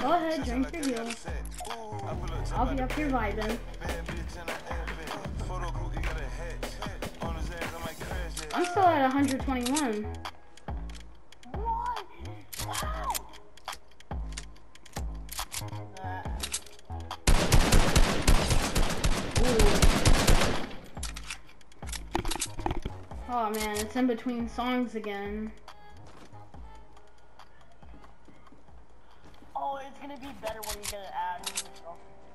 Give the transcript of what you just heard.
Go ahead, drink your heal. I'll be up here vibing. I'm still at 121. What? Oh man, it's in between songs again. Oh, it's gonna be better when you get an ad.